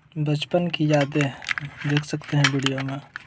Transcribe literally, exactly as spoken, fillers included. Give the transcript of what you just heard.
बचपन की यादें देख सकते हैं वीडियो में।